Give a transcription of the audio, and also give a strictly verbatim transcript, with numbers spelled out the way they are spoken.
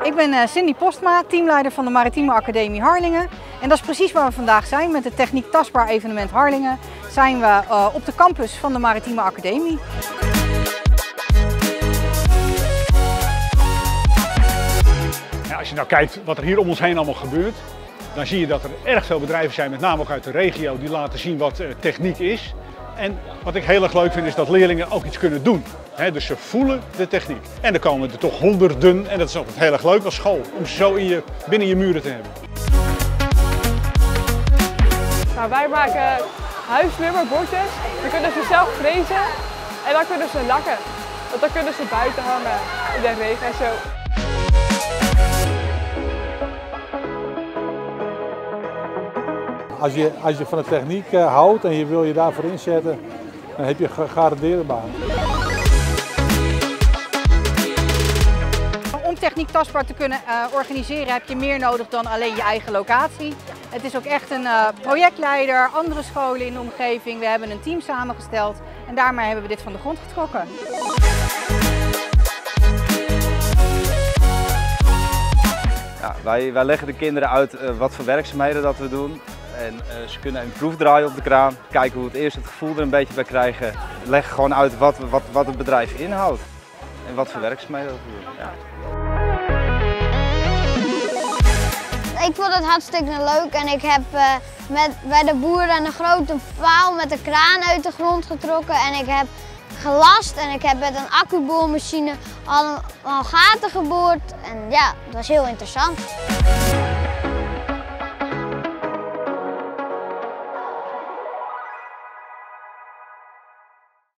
Ik ben uh, Cindy Postma, teamleider van de Maritieme Academie Harlingen. En dat is precies waar we vandaag zijn. Met het Techniek Tastbaar evenement Harlingen zijn we uh, op de campus van de Maritieme Academie. Ja, als je nou kijkt wat er hier om ons heen allemaal gebeurt, dan zie je dat er erg veel bedrijven zijn, met name ook uit de regio, die laten zien wat uh, techniek is. En wat ik heel erg leuk vind is dat leerlingen ook iets kunnen doen. He, dus ze voelen de techniek. En er komen er toch honderden en dat is altijd heel erg leuk als school, om ze zo in je, binnen je muren te hebben. Nou, wij maken huisnummerbordjes, die kunnen ze zelf frezen en dan kunnen ze lakken. Want dan kunnen ze buiten hangen in de regen en zo. Als je, als je van de techniek uh, houdt en je wil je daarvoor inzetten, dan heb je een gegarandeerde baan. Om techniek tastbaar te kunnen uh, organiseren heb je meer nodig dan alleen je eigen locatie. Het is ook echt een uh, projectleider, andere scholen in de omgeving. We hebben een team samengesteld en daarmee hebben we dit van de grond getrokken. Ja, wij, wij leggen de kinderen uit uh, wat voor werkzaamheden dat we doen. En uh, ze kunnen een proef draaien op de kraan, kijken hoe het eerst het gevoel er een beetje bij krijgen. Leggen gewoon uit wat, wat, wat het bedrijf inhoudt en wat voor werkzaamheden dat we doen. Ja. Ik vond het hartstikke leuk en ik heb uh, met, bij de boeren een grote paal met een kraan uit de grond getrokken en ik heb gelast en ik heb met een accuboormachine allemaal gaten geboord en ja, het was heel interessant.